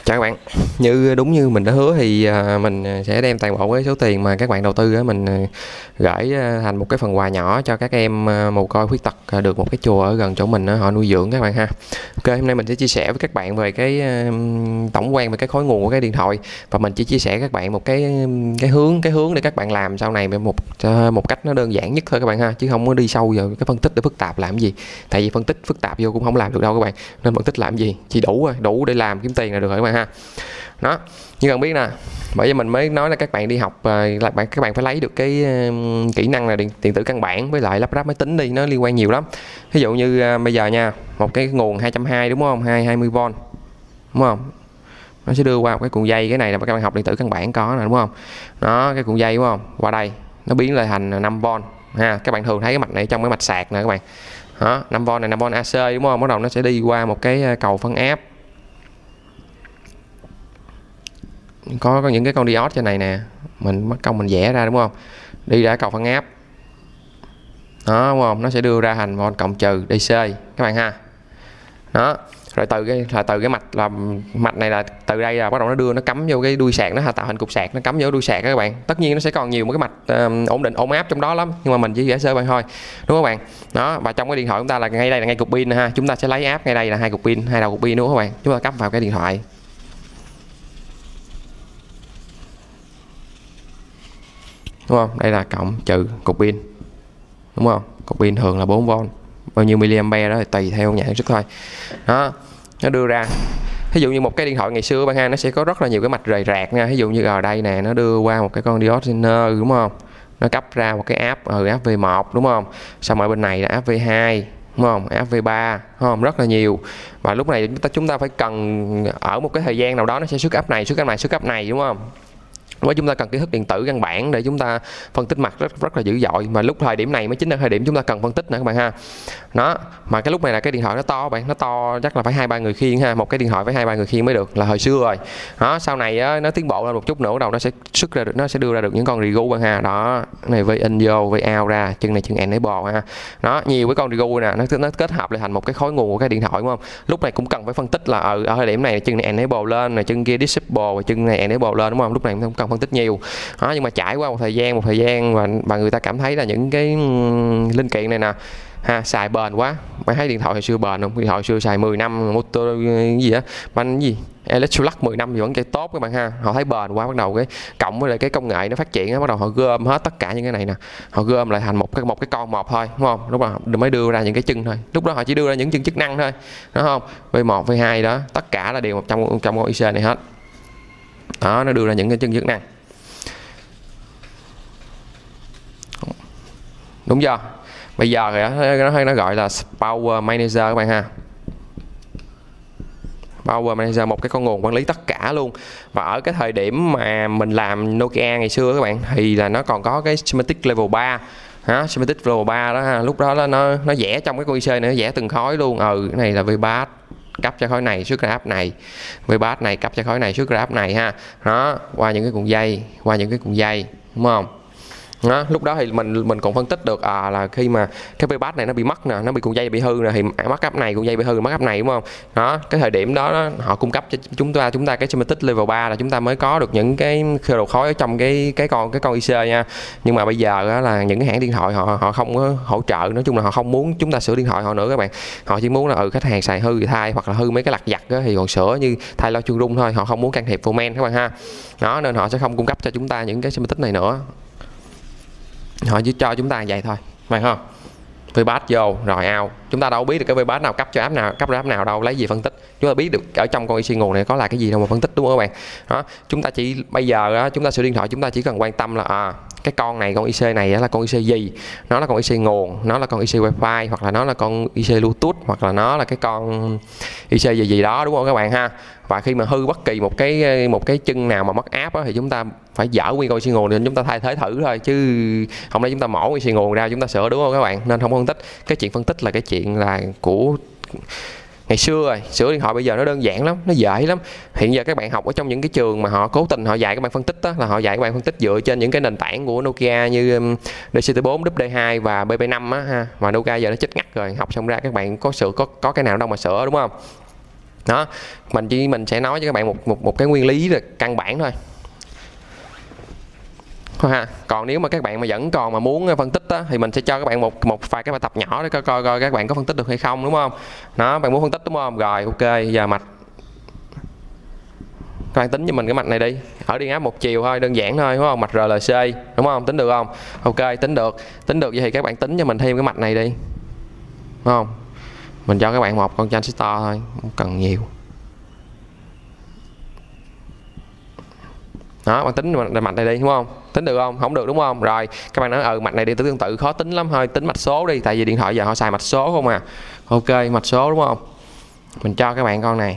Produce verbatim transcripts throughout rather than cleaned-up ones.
Chào các bạn, như đúng như mình đã hứa thì à, mình sẽ đem toàn bộ cái số tiền mà các bạn đầu tư á, mình à, gửi à, thành một cái phần quà nhỏ cho các em à, mồ côi khuyết tật à, được một cái chùa ở gần chỗ mình á, họ nuôi dưỡng các bạn ha. Ok, hôm nay mình sẽ chia sẻ với các bạn về cái à, tổng quan về cái khối nguồn của cái điện thoại, và mình chỉ chia sẻ các bạn một cái cái hướng cái hướng để các bạn làm sau này một một cách nó đơn giản nhất thôi các bạn ha, chứ không có đi sâu vào cái phân tích để phức tạp làm gì. Tại vì phân tích phức tạp vô cũng không làm được đâu các bạn, nên phân tích làm gì chỉ đủ rồi, đủ để làm kiếm tiền là được rồi các bạn ha. Đó, như bạn biết nè, bởi vì mình mới nói là các bạn đi học là bạn các bạn phải lấy được cái uh, kỹ năng là điện, điện tử căn bản với lại lắp ráp máy tính đi, nó liên quan nhiều lắm. Ví dụ như uh, bây giờ nha, một cái nguồn hai trăm hai mươi đúng không, hai trăm hai mươi vôn đúng không, nó sẽ đưa qua một cái cuộn dây, cái này là các bạn học điện tử căn bản có nè đúng không. Đó, cái cuộn dây đúng không, qua đây nó biến lại thành năm vôn ha. Các bạn thường thấy cái mạch này trong cái mạch sạc nè các bạn. Đó, năm vôn này năm vôn a xê đúng không, bắt đầu nó sẽ đi qua một cái cầu phân áp, có, có những cái con diode trên này nè, mình mất công mình vẽ ra đúng không, đi ra cầu phân áp đó đúng không, nó sẽ đưa ra thành vôn cộng trừ đê xê các bạn ha. Đó, rồi từ cái là từ cái mạch là mạch này là từ đây là bắt đầu nó đưa nó cắm vô cái đuôi sạc, nó tạo thành cục sạc, nó cắm vô đuôi sạc các bạn. Tất nhiên nó sẽ còn nhiều một cái mạch um, ổn định ổn áp trong đó lắm, nhưng mà mình chỉ vẽ sơ bạn thôi đúng không các bạn. Đó, và trong cái điện thoại chúng ta là ngay đây là ngay cục pin ha, chúng ta sẽ lấy áp ngay đây là hai cục pin, hai đầu cục pin đúng không các bạn, chúng ta cắm vào cái điện thoại. Đúng không? Đây là cộng trừ cục pin. Đúng không? Cục pin thường là bốn vôn. Bao nhiêu miliampere đó thì tùy theo nhà sản xuất thôi. Đó, nó đưa ra. Ví dụ như một cái điện thoại ngày xưa bạn ha, nó sẽ có rất là nhiều cái mạch rời rạc nha. Ví dụ như ở đây nè, nó đưa qua một cái con diode inner đúng không? Nó cấp ra một cái áp ở áp vê một đúng không? Xong ở bên này là áp vê hai đúng không? áp vê ba đúng không? Rất là nhiều. Và lúc này chúng ta chúng ta phải cần ở một cái thời gian nào đó nó sẽ xuất áp này, xuất áp này, xuất áp này đúng không? Với chúng ta cần kiến thức điện tử căn bản để chúng ta phân tích mặt rất rất là dữ dội, mà lúc thời điểm này mới chính là thời điểm chúng ta cần phân tích nữa các bạn ha. Đó, mà cái lúc này là cái điện thoại nó to bạn, nó to chắc là phải hai ba người khiêng ha, một cái điện thoại phải hai ba người khiêng mới được, là hồi xưa rồi. Đó, sau này á, nó tiến bộ lên một chút nữa đầu nó sẽ xuất ra được, nó sẽ đưa ra được những con regu bạn ha. Đó, cái này với in vô với out ra, chân này chân enable ha. Đó, nhiều cái con regu nè, nó nó kết hợp lại thành một cái khối nguồn của cái điện thoại đúng không? Lúc này cũng cần phải phân tích là ở, ở thời điểm này chân này enable lên, rồi chân kia disable, và chân này enable lên đúng không? Lúc này cũng cần phân tích nhiều. Đó, nhưng mà trải qua một thời gian một thời gian và và người ta cảm thấy là những cái linh kiện này nè ha, xài bền quá. Bạn thấy điện thoại hồi xưa bền không? Điện thoại hồi xưa xài mười năm, motor cái gì á, banh gì Electrolux mười năm thì vẫn chơi tốt các bạn ha. Họ thấy bền quá, bắt đầu cái cộng với lại cái công nghệ nó phát triển á, bắt đầu họ gom hết tất cả những cái này nè, họ gom lại thành một cái một cái con một thôi đúng không? Lúc đó mới đưa ra những cái chân thôi. Lúc đó họ chỉ đưa ra những chân chức năng thôi đúng không? vê một vê hai đó, tất cả là đều một trong trong con i xê này hết. Đó, nó đưa ra những cái chân chức năng. Đúng chưa? Bây giờ thì nó nó gọi là Power Manager các bạn ha. Power Manager, một cái con nguồn quản lý tất cả luôn. Và ở cái thời điểm mà mình làm Nokia ngày xưa các bạn, thì là nó còn có cái Schematic Level ba. Hả? Schematic Level ba đó ha. Lúc đó nó nó vẽ trong cái con i xê này, nó vẽ từng khối luôn. Ừ, cái này là vê ba cấp cho khối này, xuất ra áp này. vê ba này cấp cho khối này, xuất ra áp này ha. Đó, qua những cái cuộn dây, qua những cái cuộn dây, đúng không? Đó, lúc đó thì mình mình còn phân tích được à, là khi mà cái vê ba này nó bị mất nè, nó bị cuộn dây bị hư nè, thì mất áp này, cuộn dây bị hư mất áp này đúng không? Đó, cái thời điểm đó, đó họ cung cấp cho chúng ta chúng ta cái Schematic Level ba là chúng ta mới có được những cái sơ đồ khối ở trong cái cái con cái con i xê nha. Nhưng mà bây giờ đó là những cái hãng điện thoại họ họ không có hỗ trợ, nói chung là họ không muốn chúng ta sửa điện thoại họ nữa các bạn. Họ chỉ muốn là ừ khách hàng xài hư thì thay, hoặc là hư mấy cái lặt vặt thì còn sửa, như thay lo chuông rung thôi, họ không muốn can thiệp phô-men các bạn ha. Đó, nên họ sẽ không cung cấp cho chúng ta những cái Schematic này nữa. Họ chỉ cho chúng ta vậy thôi, phải không? vê ba vô rồi out, chúng ta đâu biết được cái vê ba nào cấp cho app nào, cấp cho app nào đâu, lấy gì phân tích. Chúng ta biết được ở trong con i xê nguồn này có là cái gì đâu mà phân tích, đúng không các bạn? Đó, chúng ta chỉ bây giờ đó, chúng ta sửa điện thoại chúng ta chỉ cần quan tâm là à, cái con này, con i xê này là con i xê gì, nó là con i xê nguồn, nó là con i xê Wi-Fi, hoặc là nó là con i xê Bluetooth, hoặc là nó là cái con i xê gì gì đó, đúng không các bạn ha? Và khi mà hư bất kỳ một cái một cái chân nào mà mất áp á, thì chúng ta phải dỡ nguyên con i xê nguồn nên chúng ta thay thế thử thôi, chứ không lẽ chúng ta mổ i xê nguồn ra chúng ta sửa, đúng không các bạn? Nên không phân tích. Cái chuyện phân tích là cái chuyện là của ngày xưa rồi, sửa điện thoại bây giờ nó đơn giản lắm, nó dễ lắm. Hiện giờ các bạn học ở trong những cái trường mà họ cố tình họ dạy các bạn phân tích đó, là họ dạy các bạn phân tích dựa trên những cái nền tảng của Nokia như đê xê tê bốn, đê hai và bê pê năm á ha. Và Nokia giờ nó chết ngắt rồi, học xong ra các bạn có sửa có có cái nào đâu mà sửa, đúng không? Đó, mình chỉ mình sẽ nói cho các bạn một một một cái nguyên lý là căn bản thôi. Ha. Còn nếu mà các bạn mà vẫn còn mà muốn phân tích á, thì mình sẽ cho các bạn một một vài cái bài tập nhỏ để coi coi coi các bạn có phân tích được hay không, đúng không? Đó, bạn muốn phân tích đúng không? Rồi, ok, giờ mạch các bạn tính cho mình cái mạch này đi, ở điện áp một chiều thôi, đơn giản thôi, đúng không? Mạch rờ lờ xê, đúng không? Tính được không? Ok, tính được, tính được vậy thì các bạn tính cho mình thêm cái mạch này đi, đúng không? Mình cho các bạn một con transistor thôi, không cần nhiều. Đó, bạn tính mạch này đi, đúng không? Tính được không? Không được đúng không? Rồi, các bạn nói ừ mạch này đi tương tự khó tính lắm, thôi tính mạch số đi, tại vì điện thoại giờ họ xài mạch số không à. Ok, mạch số đúng không? Mình cho các bạn con này.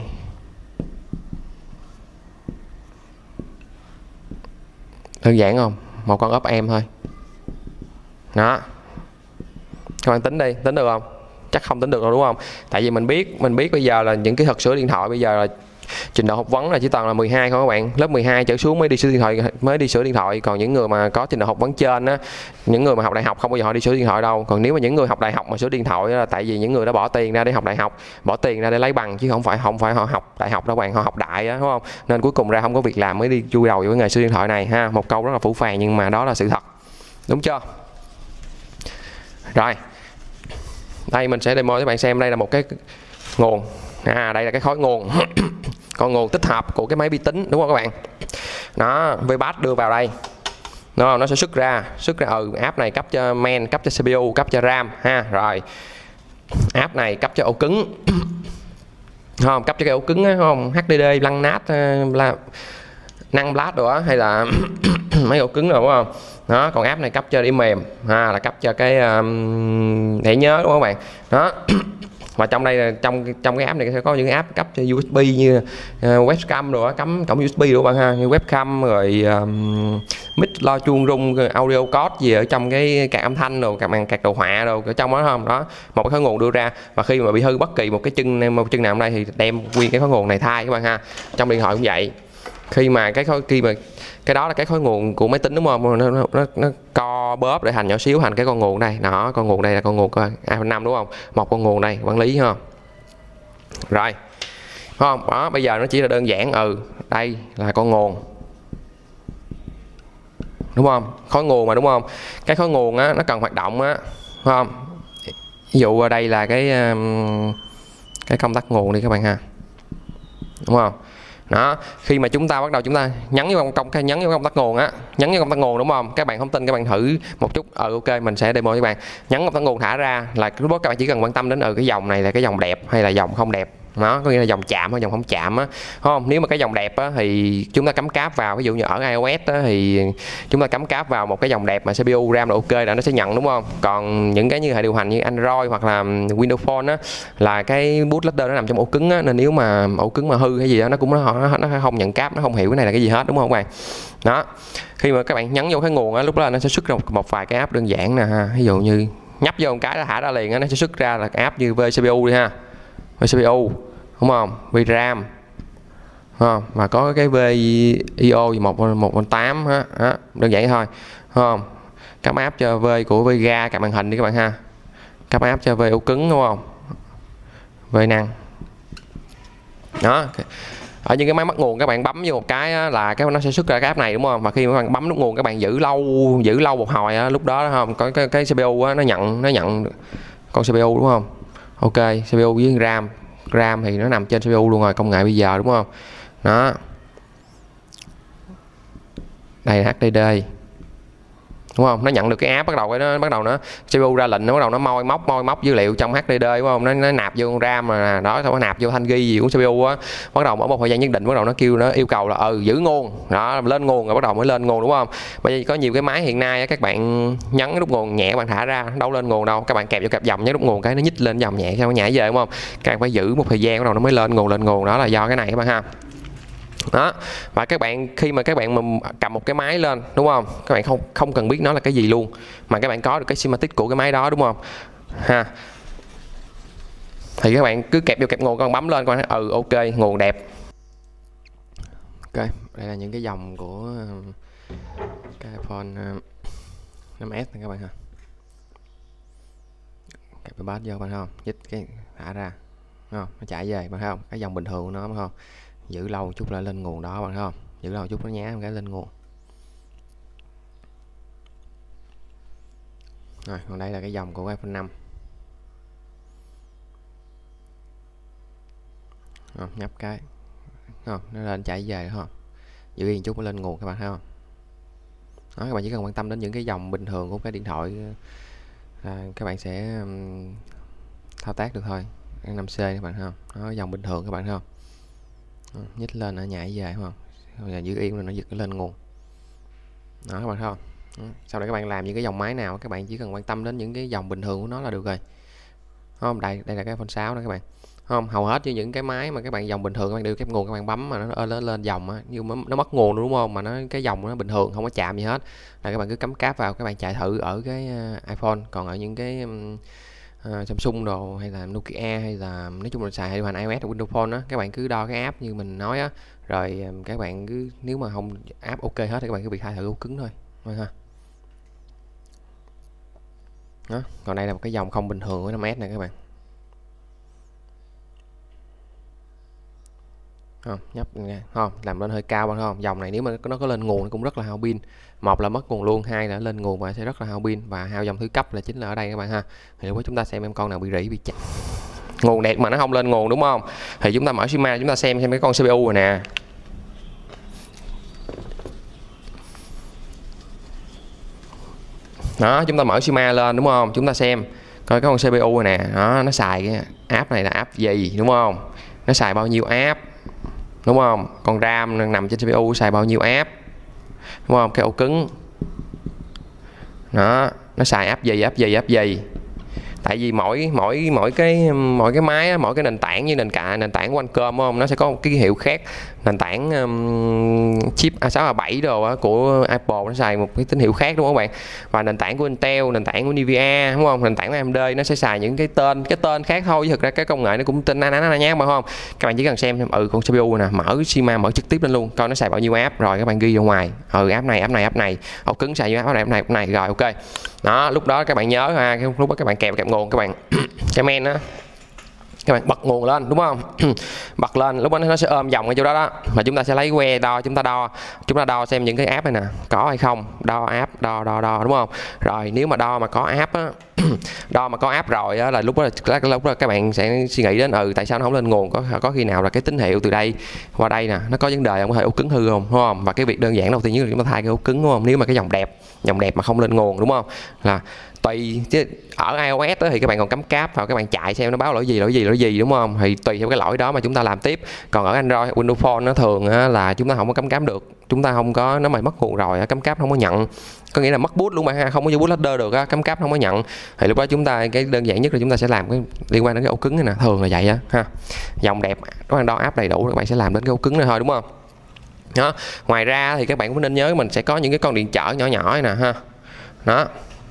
Đơn giản không? Một con up em thôi. Đó. Các bạn tính đi, tính được không? Chắc không tính được đâu đúng không? Tại vì mình biết, mình biết bây giờ là những cái thuật sửa điện thoại bây giờ là trình độ học vấn là chỉ toàn là mười hai thôi các bạn, lớp mười hai trở xuống mới đi sửa điện thoại, mới đi sửa điện thoại. Còn những người mà có trình độ học vấn trên á, những người mà học đại học không bao giờ họ đi sửa điện thoại đâu. Còn nếu mà những người học đại học mà sửa điện thoại là tại vì những người đã bỏ tiền ra để học đại học, bỏ tiền ra để lấy bằng, chứ không phải không phải họ học đại học đâu bạn, họ học đại á, đúng không? Nên cuối cùng ra không có việc làm mới đi chui đầu vào cái nghề sửa điện thoại này ha. Một câu rất là phũ phàng nhưng mà đó là sự thật, đúng chưa? Rồi, đây mình sẽ demo cho các bạn xem. Đây là một cái nguồn, à đây là cái khối nguồn con nguồn tích hợp của cái máy vi tính, đúng không các bạn? Nó vpass đưa vào đây, nó nó sẽ xuất ra xuất ra ừ app này cấp cho main, cấp cho xê pê u, cấp cho ram ha. Rồi app này cấp cho ổ cứng không, cấp cho cái ổ cứng á, không hát đê đê, lăng nát, là năng blast rồi á, hay là mấy ổ cứng rồi đúng không? Đó, còn app này cấp cho điểm mềm ha, là cấp cho cái um, để nhớ, đúng không các bạn? Đó. Và trong đây là trong trong cái app này sẽ có những app cấp cho u ét bê như uh, webcam rồi á, cắm cổng u ét bê đúng không bạn ha, như webcam rồi um, mic lo chuông rung, audio code gì ở trong cái card âm thanh rồi, các bạn card đồ họa rồi ở trong đó không? Đó, một cái khối nguồn đưa ra, và khi mà bị hư bất kỳ một cái chân một chân nào trong đây thì đem nguyên cái khối nguồn này thay các bạn ha. Trong điện thoại cũng vậy, khi mà cái khối khi mà cái đó là cái khối nguồn của máy tính đúng không? Nó nó, nó, nó co bóp để thành nhỏ xíu thành cái con nguồn đây. Đó, con nguồn đây là con nguồn của iPhone năm đúng không? Một con nguồn này quản lý không? Rồi. Không? Đó, bây giờ nó chỉ là đơn giản ừ, đây là con nguồn. Đúng không? Khối nguồn mà đúng không? Cái khối nguồn á nó cần hoạt động á, đúng không? Ví dụ ở đây là cái cái công tắc nguồn đi các bạn ha. Đúng không? Đó, khi mà chúng ta bắt đầu chúng ta nhấn vào công cái nhấn vào công tắc nguồn á, nhấn vào công tắc nguồn đúng không? Các bạn không tin các bạn thử một chút. Ờ ok, mình sẽ demo cho các bạn. Nhấn công tắc nguồn thả ra là lúc đó các bạn chỉ cần quan tâm đến ừ cái dòng này là cái dòng đẹp hay là dòng không đẹp. Đó, có nghĩa là dòng chạm hay dòng không chạm á, không? Nếu mà cái dòng đẹp á thì chúng ta cắm cáp vào, ví dụ như ở iOS á thì chúng ta cắm cáp vào một cái dòng đẹp mà xê pê u, RAM là ok là nó sẽ nhận đúng không? Còn những cái như hệ điều hành như Android hoặc là Windows Phone á là cái bootloader nó nằm trong ổ cứng á, nên nếu mà ổ cứng mà hư hay gì đó nó cũng nó, nó không nhận cáp, nó không hiểu cái này là cái gì hết, đúng không các bạn? Đó, khi mà các bạn nhấn vô cái nguồn á, lúc đó nó sẽ xuất ra một, một vài cái app đơn giản nè ha. Ví dụ như nhấp vô một cái nó thả ra liền á, nó sẽ xuất ra là cái app như vê xê pê u đi ha, vê xê pê u đúng không, vram không? Và có cái vê i o một một tám á, đó, đơn giản thôi, không? Các app cho V của Vega card màn hình đi các bạn ha, các app cho V ổ cứng đúng không, V năng. Đó, ở những cái máy bắt nguồn các bạn bấm vô một cái á, là cái nó sẽ xuất ra cái app này đúng không? Và khi mà các bạn bấm nút nguồn các bạn giữ lâu giữ lâu một hồi á, lúc đó không có cái, cái xê pê u á, nó nhận nó nhận con xê pê u đúng không? Ok, xê pê u với RAM, RAM thì nó nằm trên xê pê u luôn rồi, công nghệ bây giờ đúng không? Đó, đây là hát đê đê đúng không? Nó nhận được cái app, bắt đầu nó bắt đầu nó xê pê u ra lệnh, nó bắt đầu nó moi móc moi móc dữ liệu trong hát đê đê đúng không? Nó, nó nạp vô con RAM mà đó, xong nó nạp vô thanh ghi gì của xê pê u á, bắt đầu ở một thời gian nhất định bắt đầu nó kêu nó yêu cầu là ừ giữ nguồn đó, lên nguồn rồi bắt đầu mới lên nguồn đúng không? Bây giờ có nhiều cái máy hiện nay á, các bạn nhấn cái nút nguồn nhẹ, các bạn thả ra đâu lên nguồn đâu, các bạn kẹp vô kẹp dòng nhấn nút nguồn cái nó nhích lên dòng nhẹ, sao nó nhảy về đúng không? Các bạn phải giữ một thời gian bắt đầu nó mới lên nguồn lên nguồn, đó là do cái này các bạn ha. Đó, và các bạn khi mà các bạn mà cầm một cái máy lên đúng không, các bạn không không cần biết nó là cái gì luôn mà các bạn có được cái schematic của cái máy đó đúng không ha, thì các bạn cứ kẹp vô kẹp nguồn, con bấm lên coi ừ ok nguồn đẹp. Ok, đây là những cái dòng của cái iPhone năm S này các bạn ha, kẹp cái bát vô các bạn không, dít cái thả ra không? Nó chạy về bạn thấy không, cái dòng bình thường của nó phải không, giữ lâu một chút là lên nguồn đó bạn thấy không, giữ lâu một chút nó nhá cái lên nguồn. Rồi còn đây là cái dòng của iPhone năm. Không, nhấp cái không, nó lên chạy về không, giữ yên chút nó lên nguồn các bạn thấy không. Đó, các bạn chỉ cần quan tâm đến những cái dòng bình thường của cái điện thoại là các bạn sẽ um, thao tác được thôi. năm C các bạn thấy không, nó dòng bình thường các bạn thấy không. Đó, nhích lên nó nhảy về không, rồi là giữ yên là nó giật nó lên nguồn. Đó các bạn thấy không. Đó. Sau này các bạn làm những cái dòng máy nào các bạn chỉ cần quan tâm đến những cái dòng bình thường của nó là được rồi. Không, đây đây là cái iPhone sáu đó các bạn. Không, hầu hết như những cái máy mà các bạn dòng bình thường các bạn đưa kép nguồn các bạn bấm mà nó lên lên dòng á, nhưng nó mất nguồn đúng không, mà nó cái dòng nó bình thường không có chạm gì hết là các bạn cứ cắm cáp vào các bạn chạy thử ở cái iPhone. Còn ở những cái uh, Samsung đồ hay là Nokia hay là nói chung là xài hay điều hành iOS hoặc Windows Phone á, các bạn cứ đo cái app như mình nói á, rồi các bạn cứ nếu mà không app ok hết thì các bạn cứ bị thay thử ổ cứng thôi thôi ha. Đó, còn đây là một cái dòng không bình thường của năm S này các bạn. Không, nhấp nha, không làm lên hơi cao bạn không, dòng này nếu mà nó có lên nguồn nó cũng rất là hao pin, một là mất nguồn luôn, hai là lên nguồn và sẽ rất là hao pin và hao dòng thứ cấp là chính là ở đây các bạn ha. Thì lúc đó chúng ta xem em con nào bị rỉ bị chặt nguồn đẹp mà nó không lên nguồn đúng không, thì chúng ta mở Sima chúng ta xem xem cái con xê pê u rồi nè. Đó, chúng ta mở Sima lên đúng không, chúng ta xem coi cái con xê pê u này nè, đó nó xài cái app này là app gì đúng không, nó xài bao nhiêu app đúng không, con RAM nằm trên xê pê u xài bao nhiêu app đúng không, cái ổ cứng đó nó xài app gì app gì app gì. Tại vì mỗi mỗi mỗi cái mỗi cái máy mỗi cái nền tảng như nền cả nền tảng Qualcomm không, nó sẽ có một cái hiệu khác. Nền tảng um, chip A sáu A bảy đồ á, của Apple nó xài một cái tín hiệu khác đúng không các bạn, và nền tảng của Intel, nền tảng của Nvidia đúng không, nền tảng của a em đê nó sẽ xài những cái tên cái tên khác thôi, chứ thực ra cái công nghệ nó cũng tên na ná na nhát mà không. Các bạn chỉ cần xem ừ con xê pê u nè, mở Sima mở trực tiếp lên luôn coi nó xài bao nhiêu app, rồi các bạn ghi ra ngoài ừ app này app này app này ổ cứng xài app này app này app này rồi ok. Đó, lúc đó các bạn nhớ ha, lúc đó các bạn kèm kèm nguồn các bạn cái men đó các bạn bật nguồn lên đúng không bật lên lúc đó nó sẽ ôm dòng ở chỗ đó đó, mà chúng ta sẽ lấy que đo, chúng ta đo chúng ta đo xem những cái app này nè có hay không, đo app đo đo đo đúng không. Rồi nếu mà đo mà có app á đo mà có app rồi á, là lúc đó là lúc đó các bạn sẽ suy nghĩ đến ừ tại sao nó không lên nguồn, có có khi nào là cái tín hiệu từ đây qua đây nè nó có vấn đề không, có thể ổ cứng hư không đúng không. Và cái việc đơn giản đầu tiên nhất là chúng ta thay cái ổ cứng đúng không, nếu mà cái dòng đẹp dòng đẹp mà không lên nguồn đúng không, là tùy chứ ở iOS đó thì các bạn còn cắm cáp vào các bạn chạy xem nó báo lỗi gì lỗi gì lỗi gì đúng không, thì tùy theo cái lỗi đó mà chúng ta làm tiếp. Còn ở Android Windows Phone nó thường là chúng ta không có cắm cáp được, chúng ta không có, nó mày mất nguồn rồi cắm cáp không có nhận, có nghĩa là mất boot luôn bạn ha, không có vô boot loader được á, cắm cáp không có nhận. Thì lúc đó chúng ta cái đơn giản nhất là chúng ta sẽ làm cái liên quan đến cái ổ cứng này nè, thường là vậy á ha. Dòng đẹp nó đo app đầy đủ các bạn sẽ làm đến cái ổ cứng này thôi đúng không. Đó, ngoài ra thì các bạn cũng nên nhớ mình sẽ có những cái con điện trở nhỏ nhỏ này nè ha. Đó,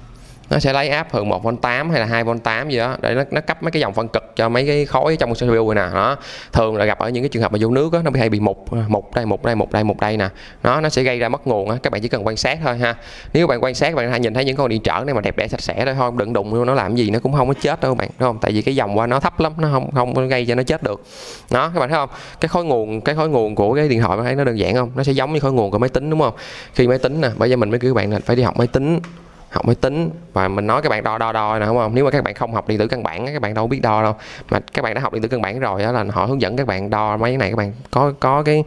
nó sẽ lấy áp thường một vôn tám hay là hai vôn tám gì đó để nó, nó cấp mấy cái dòng phân cực cho mấy cái khối trong xê pê u này nè. Đó, thường là gặp ở những cái trường hợp mà vô nước đó, nó hay bị mục mục đây mục đây mục đây mục đây nè, nó nó sẽ gây ra mất nguồn á. Các bạn chỉ cần quan sát thôi ha, nếu bạn quan sát các bạn hay nhìn thấy những con điện trở này mà đẹp đẽ sạch sẽ thôi, không đừng đụng vô nó làm gì nó cũng không có chết đâu các bạn, đúng không, tại vì cái dòng qua nó thấp lắm, nó không không có gây cho nó chết được. Đó các bạn thấy không, cái khối nguồn cái khối nguồn của cái điện thoại bạn thấy nó đơn giản không, nó sẽ giống như khối nguồn của máy tính đúng không. Khi máy tính nè, bây giờ mình mới kêu các bạn là phải đi học máy tính học máy tính và mình nói các bạn đo đo đo nè đúng không. Nếu mà các bạn không học điện tử căn bản các bạn đâu biết đo đâu, mà các bạn đã học điện tử căn bản rồi đó là họ hướng dẫn các bạn đo mấy cái này, các bạn có có cái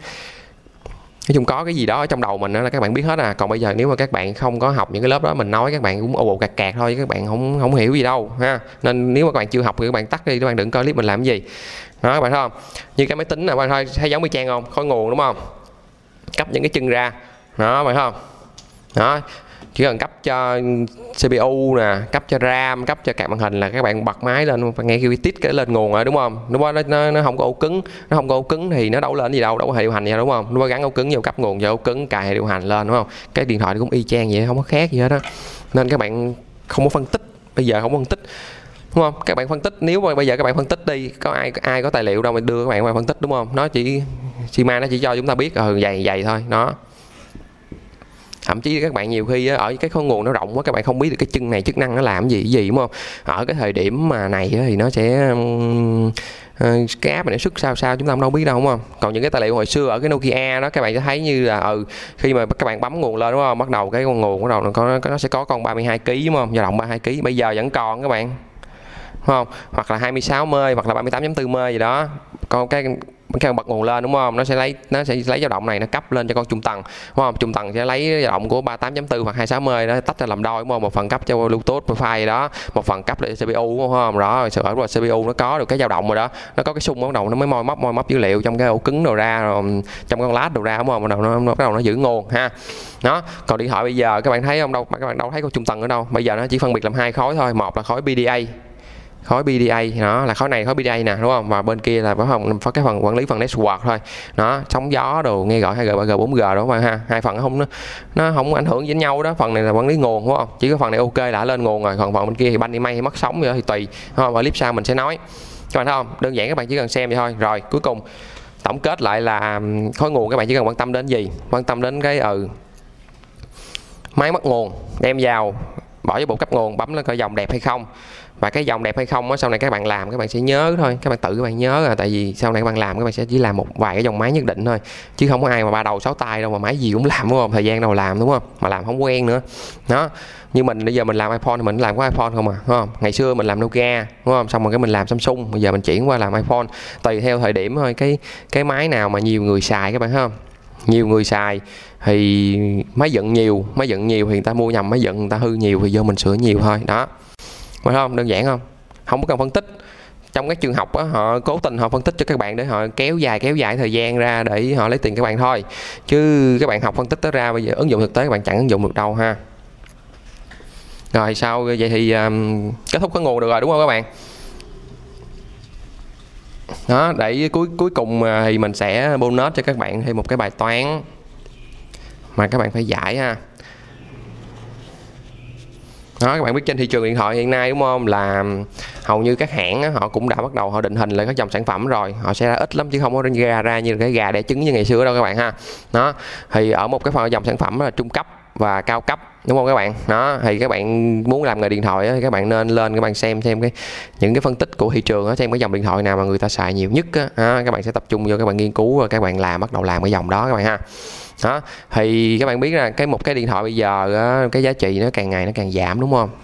nói chung có cái gì đó ở trong đầu mình đó là các bạn biết hết à. Còn bây giờ nếu mà các bạn không có học những cái lớp đó, mình nói các bạn cũng ồ bộ cạc cạc thôi chứ các bạn không không hiểu gì đâu ha. Nên nếu mà các bạn chưa học thì các bạn tắt đi, các bạn đừng coi clip mình làm cái gì đó các bạn thấy không. Như cái máy tính này bạn thôi thấy giống y chang không, khối nguồn đúng không, cấp những cái chân ra đó bạn thấy không. Đó, chỉ cần cấp cho xê pê u nè, cấp cho RAM, cấp cho card màn hình là các bạn bật máy lên và nghe kêu tít cái lên nguồn rồi đúng không. Đúng không, nó, nó không có ổ cứng, nó không có ổ cứng thì nó đâu lên gì đâu, đâu có hệ điều hành gì đúng không. Nó gắn ổ cứng vô cấp nguồn vô ổ cứng cài hệ điều hành lên đúng không. Cái điện thoại nó cũng y chang vậy, không có khác gì hết đó. Nên các bạn không có phân tích, bây giờ không có phân tích đúng không. Các bạn phân tích, nếu mà bây giờ các bạn phân tích đi, có ai ai có tài liệu đâu mà đưa các bạn qua phân tích đúng không. Nó chỉ Sima nó chỉ cho chúng ta biết ừ dày dày thôi. Nó Thậm chí các bạn nhiều khi ở cái khối nguồn nó rộng quá, các bạn không biết được cái chân này chức năng nó làm gì gì đúng không? Ở cái thời điểm mà này thì nó sẽ cái app này xuất sao sao chúng ta không đâu biết đâu đúng không? Còn những cái tài liệu hồi xưa ở cái Nokia đó các bạn sẽ thấy như là ừ khi mà các bạn bấm nguồn lên đúng không, bắt đầu cái con nguồn bắt đầu nó có nó sẽ có con ba mươi hai ki lô gam đúng không, dao động ba mươi hai ki lô gam, bây giờ vẫn còn các bạn, đúng không? Hoặc là hai mươi sáu mê hoặc là ba mươi tám chấm bốn mê gì đó, còn cái cái bật nguồn lên đúng không, nó sẽ lấy nó sẽ lấy dao động này nó cấp lên cho con trung tầng đúng không, trung tầng sẽ lấy dao động của ba mươi tám chấm bốn hoặc hai mươi sáu mê đó tách ra làm đôi đúng không, một phần cấp cho Bluetooth Wi-Fi đó, một phần cấp để xê pê u đúng không, rõ rồi ở xê pê u nó có được cái dao động rồi đó, nó có cái xung bắt đầu nó mới moi móc moi móc dữ liệu trong cái ổ cứng đồ ra, rồi trong con lát đồ ra đúng không, bắt đầu nó bắt đầu nó giữ nguồn ha. Đó, còn điện thoại bây giờ các bạn thấy không đâu, các bạn đâu thấy có trung tầng ở đâu, bây giờ nó chỉ phân biệt làm hai khối thôi, một là khối pê đê a, khối pê đê a đó là khối này khối pê đê a nè đúng không, và bên kia là phải không có cái phần quản lý phần network thôi, nó sóng gió đồ nghe gọi hai G ba G bốn G đó mà ha, hai phần nó không nó, nó không ảnh hưởng với nhau đó, phần này là quản lý nguồn đúng không, chỉ có phần này ok là lên nguồn rồi, còn phần bên kia thì banh đi may hay mất sóng vậy thì tùy đúng không, và clip sau mình sẽ nói các bạn thấy không, đơn giản các bạn chỉ cần xem vậy thôi. Rồi cuối cùng tổng kết lại là khối nguồn các bạn chỉ cần quan tâm đến gì, quan tâm đến cái ừ máy mất nguồn đem vào bỏ vào bộ cấp nguồn, bấm lên coi dòng đẹp hay không, và cái dòng đẹp hay không á sau này các bạn làm các bạn sẽ nhớ thôi, các bạn tự các bạn nhớ, à tại vì sau này các bạn làm các bạn sẽ chỉ làm một vài cái dòng máy nhất định thôi, chứ không có ai mà ba đầu sáu tay đâu mà máy gì cũng làm đúng không, thời gian đâu làm đúng không, mà làm không quen nữa đó. Như mình bây giờ mình làm iPhone thì mình làm có iPhone không à, đúng không? Ngày xưa mình làm Nokia đúng không, xong rồi cái mình làm Samsung, bây giờ mình chuyển qua làm iPhone, tùy theo thời điểm thôi, cái cái máy nào mà nhiều người xài các bạn thấy không, nhiều người xài thì máy giận nhiều, máy giận nhiều thì người ta mua nhầm máy giận, người ta hư nhiều thì vô mình sửa nhiều thôi đó, phải không? Đơn giản không, không có cần phân tích. Trong cái trường học á, họ cố tình họ phân tích cho các bạn để họ kéo dài kéo dài thời gian ra để họ lấy tiền các bạn thôi, chứ các bạn học phân tích đó ra bây giờ ứng dụng thực tế các bạn chẳng ứng dụng được đâu ha. Rồi sau vậy thì um, kết thúc cái nguồn được rồi đúng không các bạn? Đó, để cuối cuối cùng thì mình sẽ bonus cho các bạn thêm một cái bài toán mà các bạn phải giải ha. Đó, các bạn biết trên thị trường điện thoại hiện nay đúng không, là hầu như các hãng á, họ cũng đã bắt đầu họ định hình lại các dòng sản phẩm rồi, họ sẽ ra ít lắm chứ không có ra ra như cái gà đẻ trứng như ngày xưa đâu các bạn ha. Đó, thì ở một cái phần dòng sản phẩm là trung cấp và cao cấp đúng không các bạn. Đó, thì các bạn muốn làm nghề điện thoại á, các bạn nên lên các bạn xem xem cái những cái phân tích của thị trường á, xem cái dòng điện thoại nào mà người ta xài nhiều nhất á, đó, các bạn sẽ tập trung vô các bạn nghiên cứu và các bạn làm bắt đầu làm cái dòng đó các bạn ha. Đó, thì các bạn biết là cái một cái điện thoại bây giờ á, cái giá trị nó càng ngày nó càng giảm đúng không,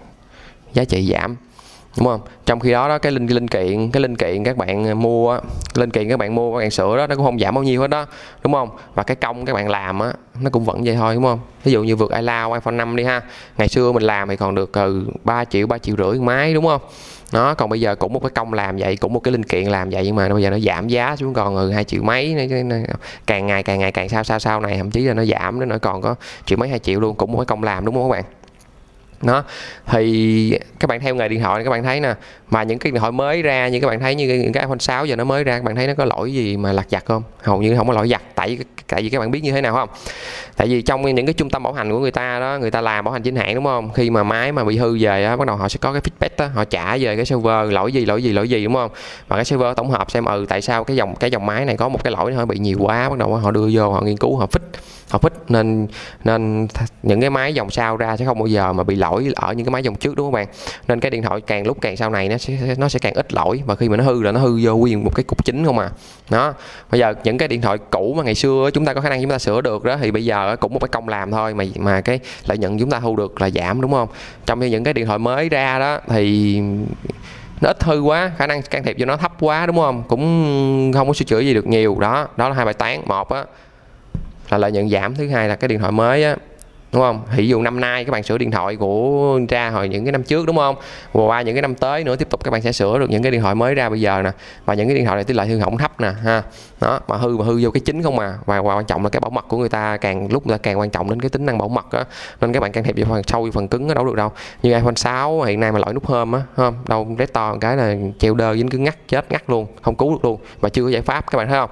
giá trị giảm đúng không, trong khi đó đó cái linh cái linh kiện cái linh kiện các bạn mua linh kiện các bạn mua các bạn sửa đó nó cũng không giảm bao nhiêu hết đó đúng không, và cái công các bạn làm á nó cũng vẫn vậy thôi đúng không. Ví dụ như vượt iCloud iPhone năm đi ha, ngày xưa mình làm thì còn được từ ba triệu ba triệu rưỡi máy đúng không. Đó, còn bây giờ cũng một cái công làm vậy, cũng một cái linh kiện làm vậy, nhưng mà bây giờ nó giảm giá xuống còn ừ, hai triệu mấy, càng ngày càng ngày càng sau sau sau này thậm chí là nó giảm đến nó còn có triệu mấy hai triệu luôn, cũng một cái công làm đúng không các bạn. Đó, thì các bạn theo nghề điện thoại các bạn thấy nè, mà những cái điện thoại mới ra như các bạn thấy như những cái iPhone sáu giờ nó mới ra, các bạn thấy nó có lỗi gì mà lặt vặt không? Hầu như không có lỗi vặt, tại tại vì các bạn biết như thế nào không? Tại vì trong những cái trung tâm bảo hành của người ta đó, người ta làm bảo hành chính hãng đúng không? Khi mà máy mà bị hư về á, bắt đầu họ sẽ có cái feedback đó, họ trả về cái server lỗi gì lỗi gì lỗi gì đúng không? Và cái server tổng hợp xem ừ tại sao cái dòng cái dòng máy này có một cái lỗi nó bị nhiều quá, bắt đầu họ đưa vô họ nghiên cứu họ fix họ fix nên nên những cái máy dòng sau ra sẽ không bao giờ mà bị lỗi ở những cái máy dòng trước đúng không bạn. Nên cái điện thoại càng lúc càng sau này nó sẽ nó sẽ càng ít lỗi, và khi mà nó hư là nó hư vô nguyên một cái cục chính không à. Đó, bây giờ những cái điện thoại cũ mà ngày xưa chúng ta có khả năng chúng ta sửa được đó, thì bây giờ cũng một cái công làm thôi mà mà cái lợi nhuận chúng ta thu được là giảm đúng không. Trong khi những cái điện thoại mới ra đó thì nó ít hư quá, khả năng can thiệp cho nó thấp quá đúng không, cũng không có sửa chữa gì được nhiều. Đó, đó là hai bài toán. Một á là lợi nhuận giảm, thứ hai là cái điện thoại mới á đúng không. Thì ví dụ năm nay các bạn sửa điện thoại của ra hồi những cái năm trước đúng không, và qua những cái năm tới nữa tiếp tục các bạn sẽ sửa được những cái điện thoại mới ra bây giờ nè, và những cái điện thoại này tỷ lệ hư hỏng thấp nè ha. Đó, mà hư mà hư vô cái chính không mà, và, và quan trọng là cái bảo mật của người ta càng lúc người ta càng quan trọng đến cái tính năng bảo mật á, nên các bạn can thiệp vào phần sâu vào phần cứng nó đâu được đâu. Như iPhone sáu hiện nay mà lỗi nút hôm á không đâu, restore cái là treo đơ dính cứng ngắt chết ngắt luôn, không cứu được luôn, và chưa có giải pháp các bạn thấy không.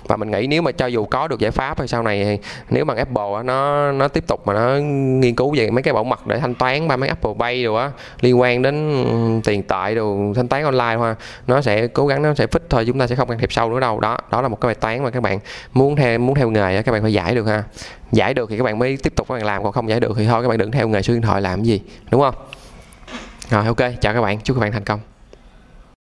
Và mình nghĩ nếu mà cho dù có được giải pháp thì sau này nếu mà Apple nó nó tiếp tục mà nó nghiên cứu về mấy cái bảo mật để thanh toán ba mấy Apple Pay rồi á, liên quan đến tiền tệ đồ thanh toán online thôi, nó sẽ cố gắng nó sẽ fix thôi, chúng ta sẽ không can thiệp sâu nữa đâu. Đó đó là một cái bài toán mà các bạn muốn theo muốn theo nghề các bạn phải giải được ha. Giải được thì các bạn mới tiếp tục các bạn làm, còn không giải được thì thôi các bạn đừng theo nghề số điện thoại làm cái gì, đúng không? Rồi ok, chào các bạn, chúc các bạn thành công.